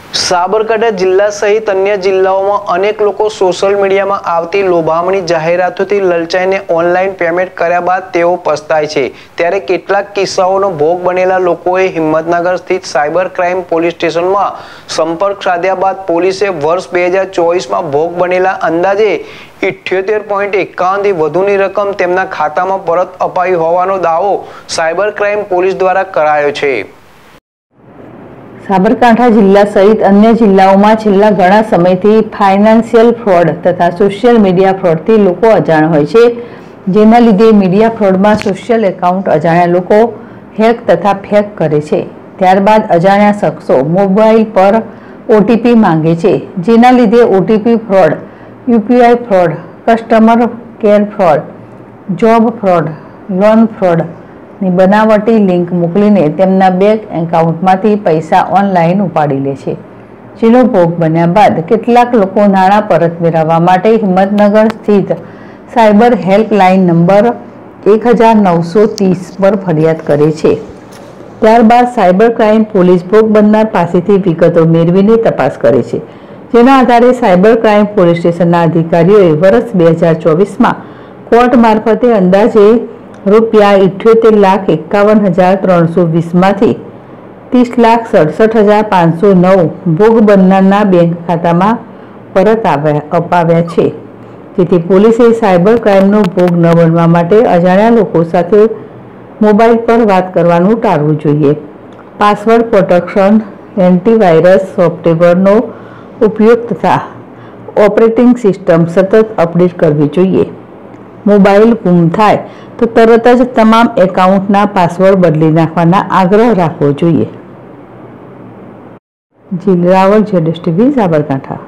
સાબરકાંઠા જિલ્લા સહિત અન્ય જિલ્લાઓમાં અનેક લોકો સોશિયલ મીડિયામાં આવતી લોભામણી જાહેરાતોથી લલચાઈને ઓનલાઈન પેમેન્ટ કર્યા બાદ તેઓ પસ્તાય છે। ત્યારે કેટલાક કિસ્સાઓનો ભોગ બનેલા લોકોએ હિંમતનગર સ્થિત સાયબર ક્રાઇમ પોલીસ સ્ટેશનમાં સંપર્ક સાધ્યા બાદ પોલીસે વર્ષ 2024માં ભોગ બનેલા અંદાજે 78.51 થી વધુની રકમ તેમના ખાતામાં પરત અપાઈ હોવાનો દાવો સાયબર ક્રાઇમ પોલીસ દ્વારા કરાયો છે। સાબરકાંઠા જિલ્લા સહિત અન્ય જિલ્લાઓમાં છેલ્લા ઘણા સમયથી ફાઇનાન્શિયલ ફ્રોડ તથા સોશિયલ મીડિયા ફ્રોડથી લોકો અજાણ હોય છે, જેના લીધે મીડિયા ફ્રોડમાં સોશિયલ એકાઉન્ટ અજાણ્યા લોકો હેક તથા ફેક કરે છે। ત્યારબાદ અજાણ્યા શખ્સો મોબાઈલ પર ઓટીપી માંગે છે, જેના લીધે OTP fraud, UPI fraud, customer care fraud, job fraud, loan fraud ની બનાવટી લિંક મોકલીને તેમના બેંક એકાઉન્ટમાંથી પૈસા ઓનલાઈન ઉપાડી લે છે, જેનો ભોગ બન્યા બાદ કેટલાક લોકો નાણાં પરત મેળવવા માટે હિંમતનગર સ્થિત સાયબર હેલ્પલાઇન નંબર 1930 પર ફરિયાદ કરે છે। ત્યારબાદ સાયબર ક્રાઇમ પોલીસ ભોગ બનનાર પાસેથી વિગતો મેળવીને તપાસ કરે છે, જેના આધારે સાયબર ક્રાઇમ પોલીસ સ્ટેશનના અધિકારીઓએ વર્ષ 2024માં કોર્ટ મારફતે અંદાજે ₹78,51,320માંથી 30,67,509 ભોગ બનનારના બેંક ખાતામાં પરત અપાવ્યા છે, જેથી પોલીસે સાયબર ક્રાઇમનો ભોગ ન બનવા માટે અજાણ્યા લોકો સાથે મોબાઈલ પર વાત કરવાનું ટાળવું જોઈએ। પાસવર્ડ પ્રોટેક્શન, એન્ટીવાયરસ સોફ્ટવેરનો ઉપયોગ તથા ઓપરેટિંગ સિસ્ટમ સતત અપડેટ કરવી જોઈએ। મોબાઈલ ગુમ થાય તો તરત જ તમામ એકાઉન્ટના પાસવર્ડ બદલી નાખવાના આગ્રહ રાખવો જોઈએ। જીલ રાવલ, ZSTV, સાબરકાંઠા।